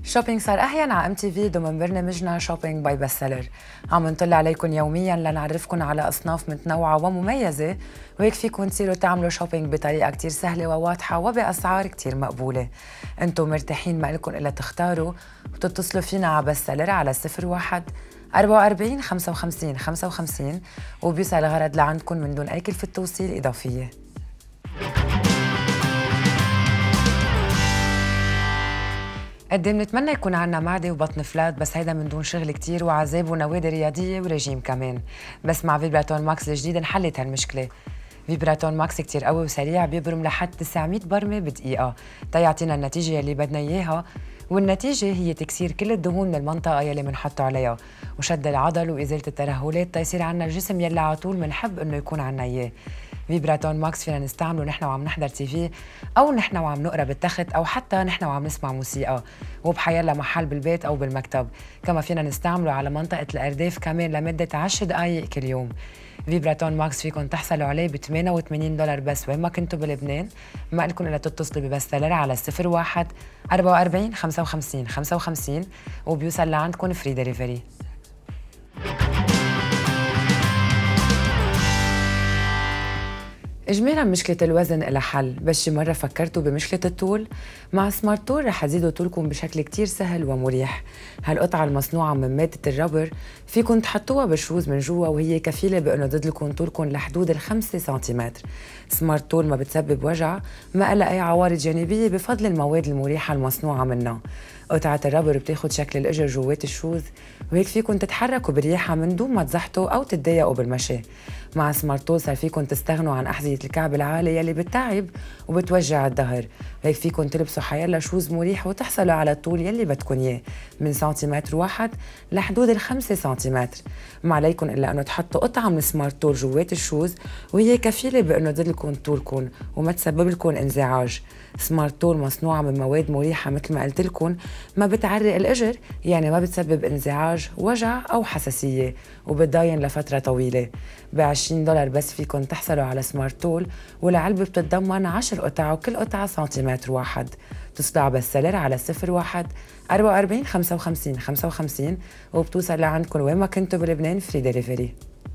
شوبينج صار أحيانا على MTV ضمن برنامجنا شوبينج باي بستسيلر. عم نطلع عليكم يوميا لنعرفكم على أصناف متنوعة ومميزة، وهيك فيكم تصيروا تعملوا شوبينج بطريقة كتير سهلة وواضحة وبأسعار كتير مقبولة. انتم مرتاحين، ما لكم إلا تختاروا وتتصلوا فينا على بستسيلر على 01 44 55 55 وبيوصل الغرض لعندكم من دون أي كلفة توصيل إضافية. قد بنتمنى يكون عنا معدة وبطن فلات، بس هيدا من دون شغل كتير وعذاب ونوادي رياضية ورجيم كمان. بس مع فيبراتون ماكس الجديد انحلت هالمشكلة. فيبراتون ماكس كتير قوي وسريع، بيبرم لحد 900 برمة بدقيقة تيعطينا النتيجة يلي بدنا إياها، والنتيجة هي تكسير كل الدهون من المنطقة يلي منحطه عليها وشد العضل وإزالة الترهلات تيصير عنا الجسم يلي على طول منحب إنه يكون عنا إياه. فيبراتون ماكس فينا نستعمله نحن وعم نحضر تي في، او نحن وعم نقرا بالتخت، او حتى نحن وعم نسمع موسيقى وبحيلا محل بالبيت او بالمكتب. كما فينا نستعمله على منطقه الارداف كمان لمده 10 دقائق كل يوم. فيبراتون ماكس فيكم تحصلوا عليه ب $88 بس وين ما كنتوا بلبنان. ما لكم الا تتصلوا ببستسيلر على 01 44 55 55 وبيوصل لعندكم فري دليفري. إجمالاً مشكلة الوزن إلها حل، بس شي مرة فكرتوا بمشكلة الطول؟ مع سمارت تول رح تزيدوا طولكم بشكل كتير سهل ومريح. هالقطعة المصنوعة من مادة الربر فيكن تحطوها بالشوز من جوا، وهي كفيلة بأنه تزيد لكم طولكم لحدود 5 سنتيمتر. سمارت تول ما بتسبب وجع، ما لها أي عوارض جانبية بفضل المواد المريحة المصنوعة منها. قطعة الربر بتاخد شكل الإجر جوات الشوز، وهيك فيكن تتحركوا برياحة من دون ما تزحطوا أو تتضايقوا بالمشي. مع سمارت تول صار فيكن تستغنوا عن أحذية الكعب العالي يلي بتتعب وبتوجع الظهر، وهيك فيكن تلبسوا حيلا شوز مريح وتحصلوا على الطول يلي بدكن إياه من سنتيمتر واحد لحدود 5 سنتيمتر. ما عليكن إلا أنه تحطوا قطعة من سمارت تول جوات الشوز، وهي كفيلة بأنه تزيد لكم طولكم وما تسبب لكم انزعاج. سمارت تول مصنوعة من مواد مريحة مثل ما قلت لكم، ما بتعرق الإجر، يعني ما بتسبب انزعاج، وجع أو حساسية، وبتضاين لفترة طويلة. $20 بس فيكم تحصلوا على سمارت تول، والعلبة بتتضمن 10 قطع وكل قطعة سنتيمتر واحد. تصلوا على بستسيلر على 01 44 55 55 وبتوصل لعندكم وين ما كنتوا بلبنان فري دليفري.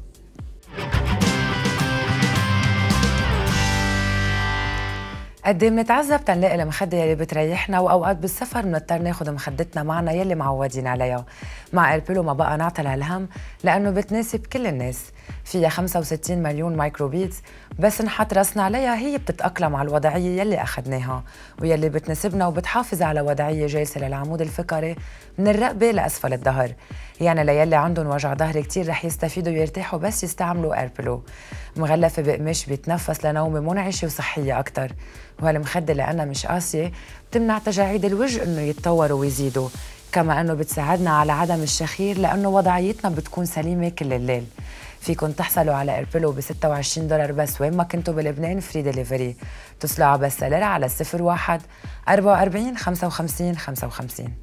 قد بنتعذب تنلاقي المخدة يلي بتريحنا، واوقات بالسفر بنضطر ناخذ مخدتنا معنا يلي معودين عليها. مع ايربيلو ما بقى نعطل هالهم لانه بتناسب كل الناس. فيها 65 مليون مايكروبيتس، بس نحط راسنا عليها هي بتتأقلم على الوضعية يلي أخذناها ويلي بتناسبنا، وبتحافظ على وضعية جالسة للعمود الفقري من الرقبة لأسفل الظهر. يعني ليلي عندهم وجع ظهر كتير رح يستفيدوا ويرتاحوا بس يستعملوا ايربيلو. مغلفة بقماش بيتنفس لنومة منعشة وصحية أكتر، وهالمخدة لأنها مش قاسية بتمنع تجاعيد الوجه إنه يتطوروا ويزيدوا، كما أنه بتساعدنا على عدم الشخير لأنه وضعيتنا بتكون سليمة كل الليل. فيكن تحصلوا على ايربيلو ب $26 بس وين ما كنتوا بلبنان فري دليفري. اتصلوا على بستسيلر على 01 44 55 55.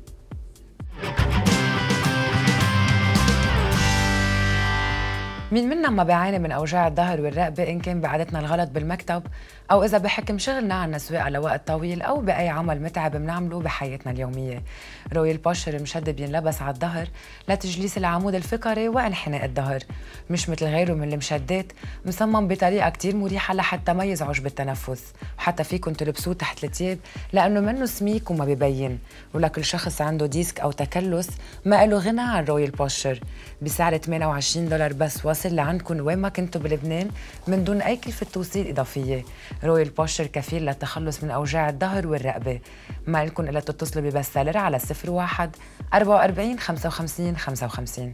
مين منا ما بيعاني من أوجاع الظهر والرقبة، إن كان بعادتنا الغلط بالمكتب أو إذا بحكم شغلنا عنا سواقة لوقت طويل أو بأي عمل متعب بنعمله بحياتنا اليومية. رويال بوشر مشد بينلبس على الظهر لتجليس العمود الفقري وانحناء الظهر، مش مثل غيره من المشدات، مصمم بطريقة كتير مريحة لحتى ما يزعج بالتنفس، وحتى فيكن تلبسوه تحت التياب لأنه منه سميك وما ببين. ولكل شخص عنده ديسك أو تكلس ما له غنى عن رويال بوشر. بسعر $28 بس واصل لعندكم وين ما كنتوا بلبنان من دون أي كلفة توصيل إضافية. رويال بوشر كفيل للتخلص من أوجاع الظهر والرقبة. ما لكم إلا تتصلوا ببستسيلر على 01 44 55 55.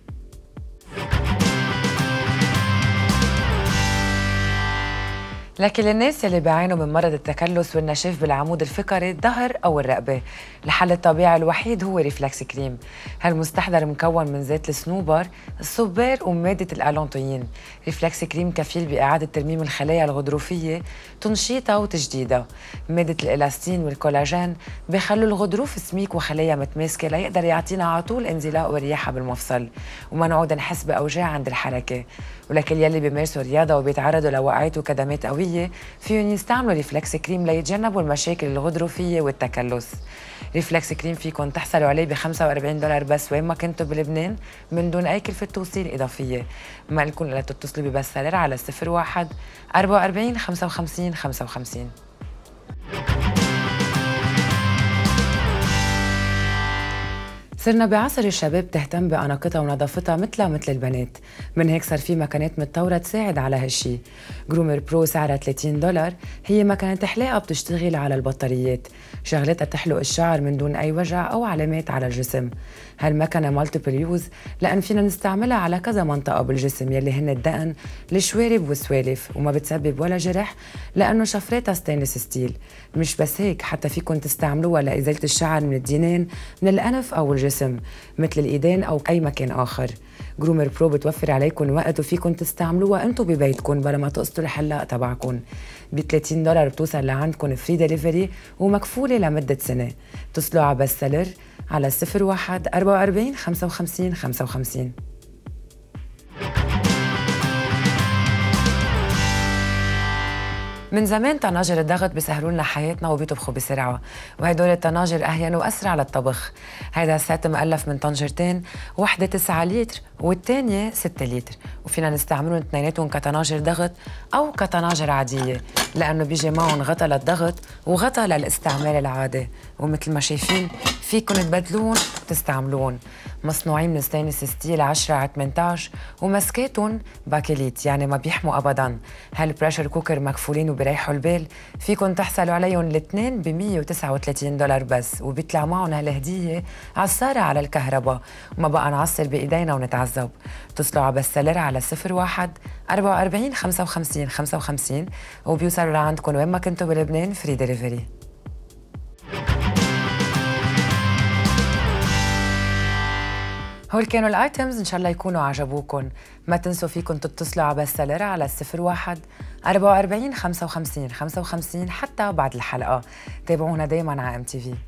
لكن للناس اللي بيعانوا من مرض التكلس والنشاف بالعمود الفقري الظهر أو الرقبة، الحل الطبيعي الوحيد هو ريفلكس كريم. هالمستحضر مكون من زيت الصنوبر، الصبار ومادة الألونتوين. ريفلكس كريم كفيل بإعادة ترميم الخلايا الغضروفية، تنشيطها وتجديدها. مادة الإلاستين والكولاجين بيخلوا الغضروف سميك وخلايا متماسكة ليقدر يعطينا على طول انزلاق ورياحة بالمفصل وما نعود نحس بأوجاع عند الحركة. ولكل يلي بيمارسوا رياضة وبيتعرضوا لوقعات وكدمات قوية الغضروفية فيهم يستعملوا ريفلكس كريم ليتجنبوا المشاكل الغضروفية والتكلس. ريفلكس كريم فيكم تحصلوا عليه ب $45 بس وين ما كنتوا بلبنان من دون أي كلفة توصيل إضافية. ما لكم إلا تتصلوا ببست سيلر على 01 44 55 55. صرنا بعصر الشباب تهتم بأناقتها ونظافتها مثلها مثل البنات، من هيك صار في مكانات متطورة تساعد على هالشي. جرومر برو سعرها $30، هي مكنة حلاقة بتشتغل على البطاريات، شغلتها تحلق الشعر من دون أي وجع أو علامات على الجسم. هالمكنة مالتيبل يوز لأن فينا نستعملها على كذا منطقة بالجسم يلي هن الدقن، الشوارب والسوالف، وما بتسبب ولا جرح لأنه شفراتها ستينلس ستيل. مش بس هيك، حتى فيكن تستعملوها لإزالة الشعر من الدينين، من الأنف أو الجسم مثل الإيدين أو أي مكان آخر. جرومر برو بتوفر عليكم وقت وفيكن تستعملوها انتو ببيتكن بلا ما تقصدوا الحلاق تبعكن. ب $30 بتوصل لعندكن فري ديليفري ومكفولة لمدة سنة. اتصلوا على بست سيلر على 01 44 55 55. من زمان طناجر الضغط بيسهلوا لنا حياتنا وبيطبخوا بسرعه، وهدول الطناجر اهين واسرع للطبخ. هذا السيت مؤلف من طنجرتين، وحده 9 لتر والثانيه 6 لتر، وفينا نستعملهم اثنيناتهم كطناجر ضغط او كطناجر عاديه، لانه بيجي معهم غطا للضغط وغطا للاستعمال العادي، ومثل ما شايفين فيكم تبدلون وتستعملون. مصنوعين من ستينلس ستيل 10x18 ومسكاتهم باكليت يعني ما بيحموا ابدا. هالبريشر كوكر مكفولين وبريحوا البال، فيكم تحصلوا عليهم الاثنين ب $139 بس، وبيطلع معهم هالهديه عصاره على الكهرباء وما بقى نعصر بايدينا ونتعذب. اتصلوا على بست سيلر على 01 44 55 55 وبيوصلوا لعندكم وين ما كنتوا بلبنان فري ديليفري. هول كانوا الايتمز، ان شاء الله يكونوا عجبوكم. ما تنسوا فيكم تتصلوا على بست سيلر على 01 44 55 55 حتى بعد الحلقه. تابعونا دايما على MTV.